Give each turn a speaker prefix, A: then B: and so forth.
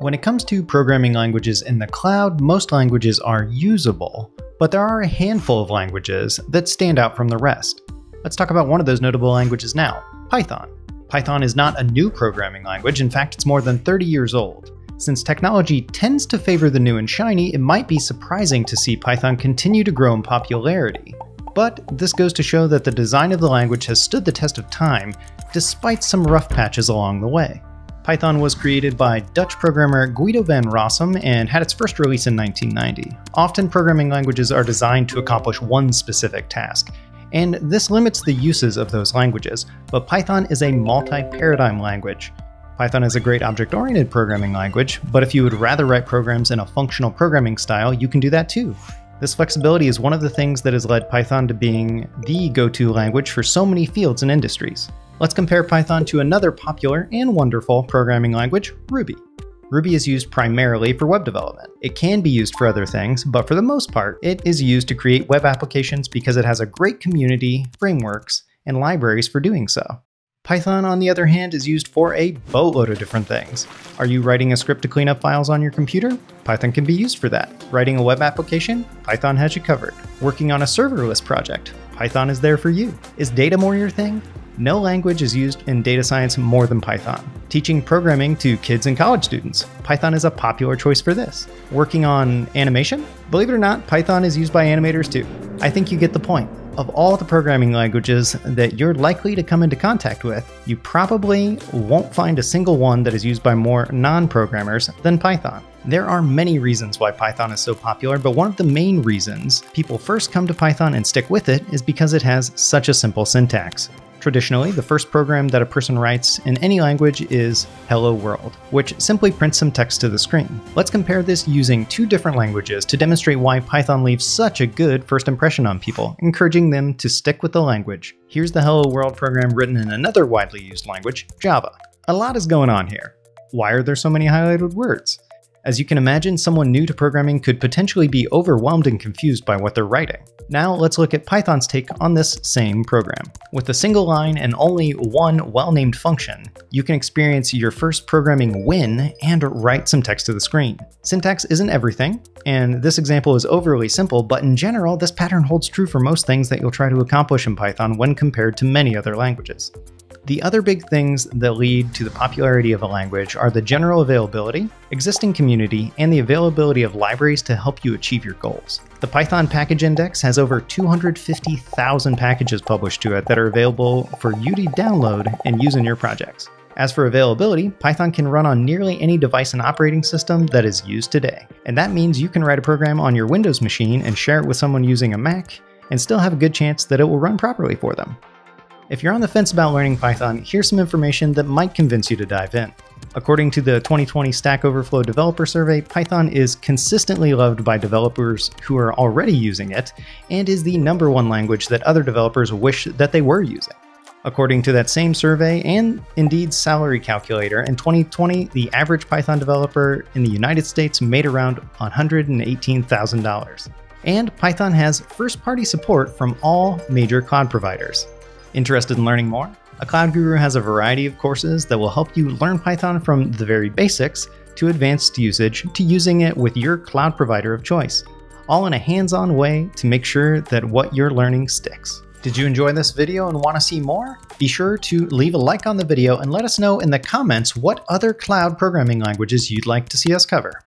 A: When it comes to programming languages in the cloud, most languages are usable, but there are a handful of languages that stand out from the rest. Let's talk about one of those notable languages now, Python. Python is not a new programming language, in fact it's more than 30 years old. Since technology tends to favor the new and shiny, it might be surprising to see Python continue to grow in popularity. But this goes to show that the design of the language has stood the test of time, despite some rough patches along the way. Python was created by Dutch programmer Guido van Rossum and had its first release in 1990. Often programming languages are designed to accomplish one specific task, and this limits the uses of those languages, but Python is a multi-paradigm language. Python is a great object-oriented programming language, but if you would rather write programs in a functional programming style, you can do that too. This flexibility is one of the things that has led Python to being the go-to language for so many fields and industries. Let's compare Python to another popular and wonderful programming language, Ruby. Ruby is used primarily for web development. It can be used for other things, but for the most part, it is used to create web applications because it has a great community, frameworks, and libraries for doing so. Python, on the other hand, is used for a boatload of different things. Are you writing a script to clean up files on your computer? Python can be used for that. Writing a web application? Python has you covered. Working on a serverless project? Python is there for you. Is data more your thing? No language is used in data science more than Python. Teaching programming to kids and college students? Python is a popular choice for this. Working on animation? Believe it or not, Python is used by animators too. I think you get the point. Of all the programming languages that you're likely to come into contact with, you probably won't find a single one that is used by more non-programmers than Python. There are many reasons why Python is so popular, but one of the main reasons people first come to Python and stick with it is because it has such a simple syntax. Traditionally, the first program that a person writes in any language is Hello World, which simply prints some text to the screen. Let's compare this using two different languages to demonstrate why Python leaves such a good first impression on people, encouraging them to stick with the language. Here's the Hello World program written in another widely used language, Java. A lot is going on here. Why are there so many highlighted words? As you can imagine, someone new to programming could potentially be overwhelmed and confused by what they're writing. Now let's look at Python's take on this same program. With a single line and only one well-named function, you can experience your first programming win and write some text to the screen. Syntax isn't everything, and this example is overly simple, but in general, this pattern holds true for most things that you'll try to accomplish in Python when compared to many other languages. The other big things that lead to the popularity of a language are the general availability, existing community, and the availability of libraries to help you achieve your goals. The Python package index has over 250,000 packages published to it that are available for you to download and use in your projects. As for availability, Python can run on nearly any device and operating system that is used today. And that means you can write a program on your Windows machine and share it with someone using a Mac, and still have a good chance that it will run properly for them. If you're on the fence about learning Python, here's some information that might convince you to dive in. According to the 2020 Stack Overflow Developer Survey, Python is consistently loved by developers who are already using it, and is the #1 language that other developers wish that they were using. According to that same survey, and Indeed's salary calculator, in 2020, the average Python developer in the United States made around $118,000. And Python has first-party support from all major cloud providers. Interested in learning more? A Cloud Guru has a variety of courses that will help you learn Python from the very basics to advanced usage to using it with your cloud provider of choice, all in a hands-on way to make sure that what you're learning sticks. Did you enjoy this video and want to see more? Be sure to leave a like on the video and let us know in the comments what other cloud programming languages you'd like to see us cover.